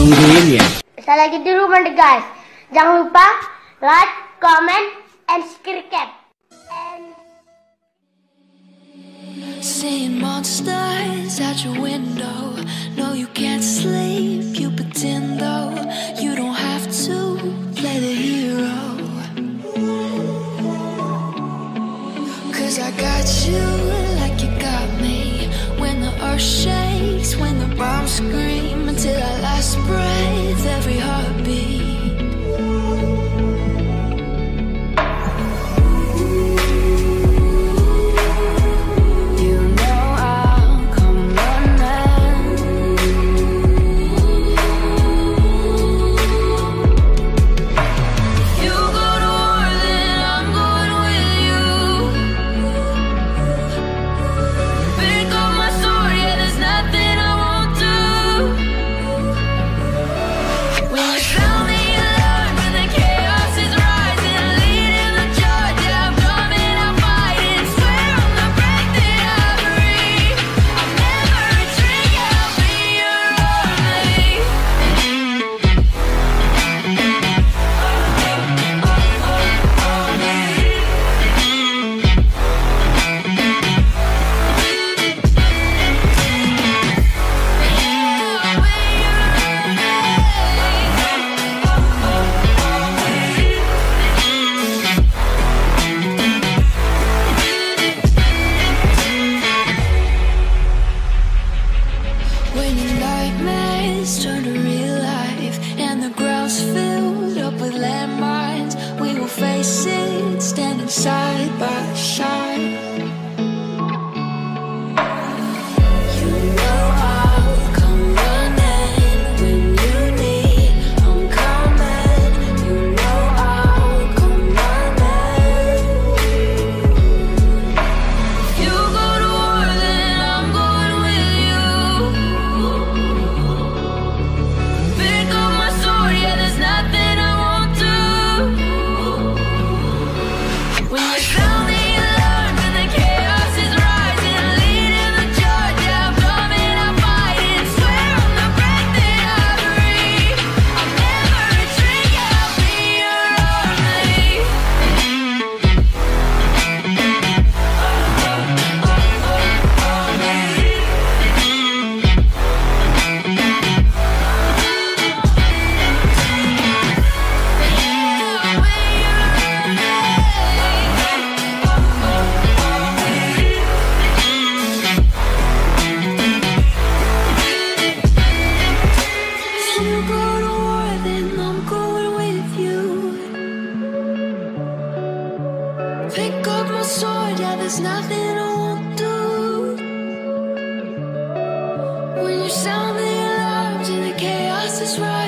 nungguin ya. Saya lagi di rumah nih guys. Jangan lupa like, comment, and subscribe. Seeing monsters out your window. No, you can't sleep, you pretend though. You don't have to play the hero. Cause I got you like you got me. When the earth shakes, when the bombs scream, until our last breath, every heartbeat. When your nightmares turn to real life and the ground's filled up with landmines, we will face it standing side by side. You know I'll come running when you need. I'm coming. You know I'll come running. If you go to war, then I'm going with you. Pick up my sword, yeah, there's nothing I won't do. When you sound the alarm and the chaos is rising, leading the charge, yeah, I'm coming, I'm fighting. Swear on the breath that I breathe, I'll never retreat, yeah, I'll be your army. If you go to war, then I'm going with you. Pick up my sword, yeah, there's nothing I won't do. When you sound the alarms and the chaos is rising.